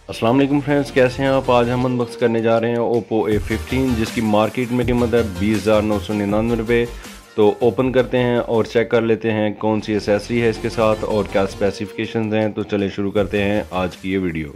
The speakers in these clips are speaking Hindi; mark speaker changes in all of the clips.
Speaker 1: अस्सलाम वालेकुम फ्रेंड्स, कैसे हैं आप। आज हम अनबॉक्स करने जा रहे हैं ओप्पो A15 जिसकी मार्केट में कीमत है 20,999 रुपये। तो ओपन करते हैं और चेक कर लेते हैं कौन सी एसेसरी है इसके साथ और क्या स्पेसिफिकेशंस हैं। तो चले शुरू करते हैं आज की ये वीडियो।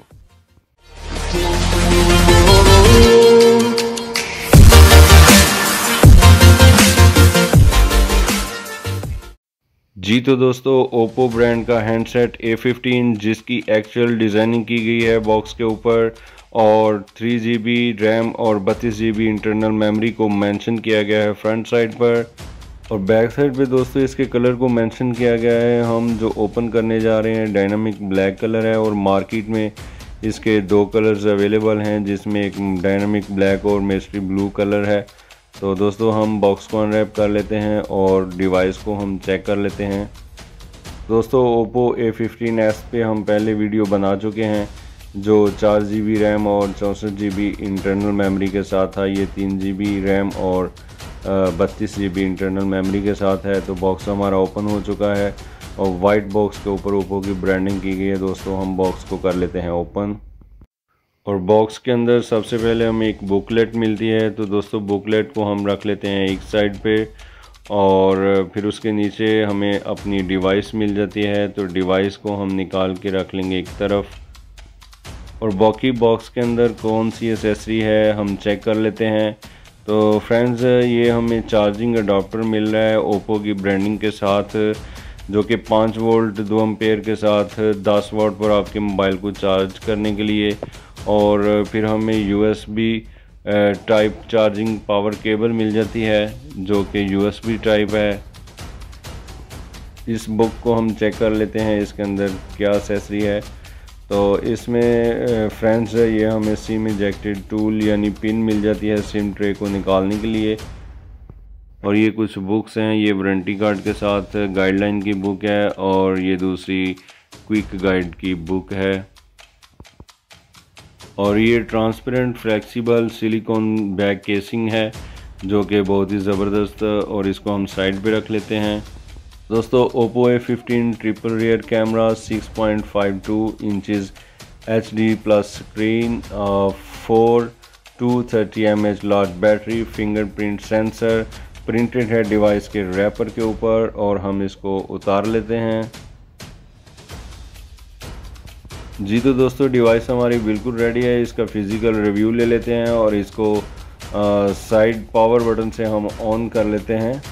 Speaker 1: जी तो दोस्तों, ओप्पो ब्रांड का हैंडसेट A15 जिसकी एक्चुअल डिज़ाइनिंग की गई है बॉक्स के ऊपर और 3 GB रैम और 32 GB इंटरनल मेमोरी को मेंशन किया गया है फ्रंट साइड पर। और बैक साइड पे दोस्तों इसके कलर को मेंशन किया गया है। हम जो ओपन करने जा रहे हैं डायनामिक ब्लैक कलर है और मार्केट में इसके दो कलर्स अवेलेबल हैं जिसमें एक डायनामिक ब्लैक और मिस्ट्री ब्लू कलर है। तो दोस्तों हम बॉक्स को अनरैप कर लेते हैं और डिवाइस को हम चेक कर लेते हैं। दोस्तों ओप्पो A15s पे हम पहले वीडियो बना चुके हैं जो 4 GB रैम और 64 GB इंटरनल मेमोरी के साथ था। ये 3 GB रैम और 32 GB इंटरनल मेमोरी के साथ है। तो बॉक्स हमारा ओपन हो चुका है और वाइट बॉक्स के ऊपर ओप्पो की ब्रांडिंग की गई है। दोस्तों हम बॉक्स को कर लेते हैं ओपन और बॉक्स के अंदर सबसे पहले हमें एक बुकलेट मिलती है। तो दोस्तों बुकलेट को हम रख लेते हैं एक साइड पे और फिर उसके नीचे हमें अपनी डिवाइस मिल जाती है। तो डिवाइस को हम निकाल के रख लेंगे एक तरफ और बाकी बॉक्स के अंदर कौन सी एसेसरी है हम चेक कर लेते हैं। तो फ्रेंड्स ये हमें चार्जिंग अडाप्टर मिल रहा है ओप्पो की ब्रांडिंग के साथ जो कि 5 वोल्ट 2 एम्पेयर के साथ 10 वाट पर आपके मोबाइल को चार्ज करने के लिए। और फिर हमें USB type charging power cable मिल जाती है जो कि USB टाइप है। इस बुक को हम चेक कर लेते हैं इसके अंदर क्या एसेसरी है। तो इसमें फ्रेंड्स ये हमें सिम इजेक्टेड टूल यानी पिन मिल जाती है सिम ट्रे को निकालने के लिए। और ये कुछ बुक्स हैं, ये वारंटी कार्ड के साथ गाइडलाइन की बुक है और ये दूसरी क्विक गाइड की बुक है। और ये transparent flexible silicone back casing है जो कि बहुत ही ज़बरदस्त। और इसको हम साइड पे रख लेते हैं। दोस्तों Oppo A15 triple rear camera 6.52 inches HD plus screen 4230 mAh large battery fingerprint sensor printed है डिवाइस के रैपर के ऊपर। और हम इसको उतार लेते हैं। जी तो दोस्तों डिवाइस हमारी बिल्कुल रेडी है। इसका फिज़िकल रिव्यू ले लेते हैं और इसको साइड पावर बटन से हम ऑन कर लेते हैं।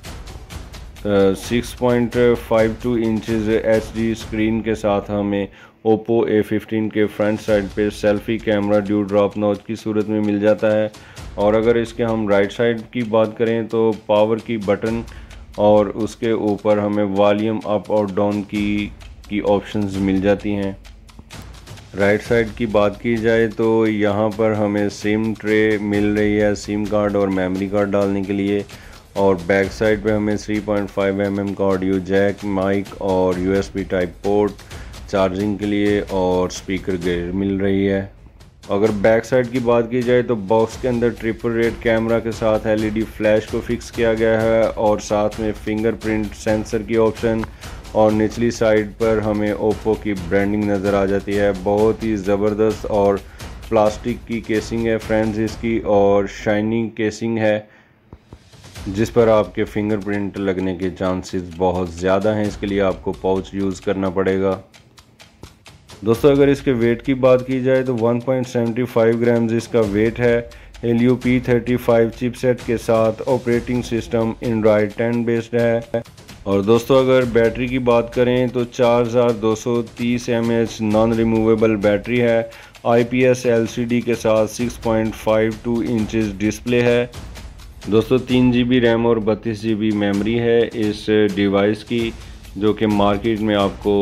Speaker 1: 6.52 इंचज़ HD स्क्रीन के साथ हमें ओप्पो A15 के फ्रंट साइड पे selfie camera dew drop notch की सूरत में मिल जाता है। और अगर इसके हम राइट साइड की बात करें तो पावर की बटन और उसके ऊपर हमें वॉल्यूम अप और डाउन की ऑप्शंस मिल जाती हैं। राइट साइड की बात की जाए तो यहाँ पर हमें सिम ट्रे मिल रही है सिम कार्ड और मेमोरी कार्ड डालने के लिए। और बैक साइड पे हमें 3.5 mm का ऑडियो जैक माइक और USB टाइप पोर्ट चार्जिंग के लिए और स्पीकर गियर मिल रही है। अगर बैक साइड की बात की जाए तो बॉक्स के अंदर ट्रिपल रेड कैमरा के साथ LED फ्लैश को फिक्स किया गया है और साथ में फिंगरप्रिंट सेंसर की ऑप्शन। और निचली साइड पर हमें ओप्पो की ब्रांडिंग नज़र आ जाती है। बहुत ही ज़बरदस्त और प्लास्टिक की केसिंग है फ्रेंड्स इसकी और शाइनिंग केसिंग है जिस पर आपके फिंगरप्रिंट लगने के चांसेस बहुत ज़्यादा हैं। इसके लिए आपको पाउच यूज़ करना पड़ेगा। दोस्तों अगर इसके वेट की बात की जाए तो 1.75 ग्राम्स इसका वेट है। Helio P35 चिपसेट के साथ ऑपरेटिंग सिस्टम एंड्रॉयड 10 बेस्ड है। और दोस्तों अगर बैटरी की बात करें तो 4230 mAh नॉन रिमूवेबल बैटरी है। IPS LCD के साथ 6.52 इंचज़ डिस्प्ले है। दोस्तों 3 GB रैम और 32 GB मेमोरी है इस डिवाइस की जो कि मार्केट में आपको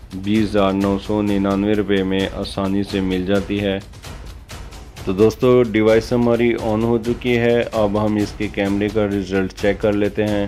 Speaker 1: 20,999 रुपये में आसानी से मिल जाती है। तो दोस्तों डिवाइस हमारी ऑन हो चुकी है। अब हम इसके कैमरे का रिज़ल्ट चेक कर लेते हैं।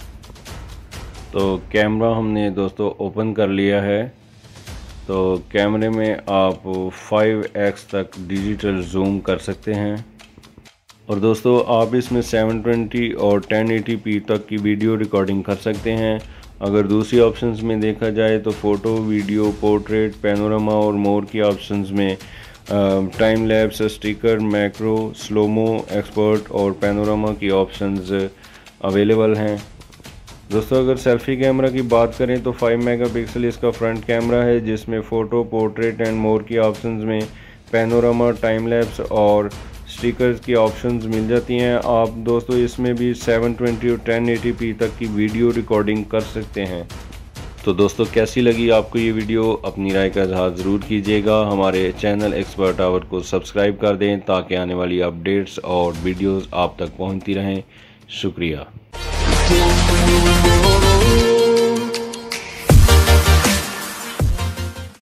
Speaker 1: तो कैमरा हमने दोस्तों ओपन कर लिया है। तो कैमरे में आप 5x तक डिजिटल जूम कर सकते हैं। और दोस्तों आप इसमें 720 और 1080p तक की वीडियो रिकॉर्डिंग कर सकते हैं। अगर दूसरी ऑप्शंस में देखा जाए तो फ़ोटो, वीडियो, पोर्ट्रेट, पैनोरामा और मोर की ऑप्शंस में time lapse, sticker, macro, slow mo, expert और पैनोरामा की ऑप्शंस अवेलेबल हैं। दोस्तों अगर सेल्फ़ी कैमरा की बात करें तो 5 मेगापिक्सल इसका फ्रंट कैमरा है, जिसमें फ़ोटो, पोर्ट्रेट एंड मोर की ऑप्शंस में पैनोरामा, टाइम लैप्स और स्टिकर्स की ऑप्शंस मिल जाती हैं। आप दोस्तों इसमें भी 720 और 1080p तक की वीडियो रिकॉर्डिंग कर सकते हैं। तो दोस्तों कैसी लगी आपको ये वीडियो, अपनी राय का इजहार ज़रूर कीजिएगा। हमारे चैनल एक्सपर्ट आवर को सब्सक्राइब कर दें ताकि आने वाली अपडेट्स और वीडियोस आप तक पहुंचती रहें। शुक्रिया।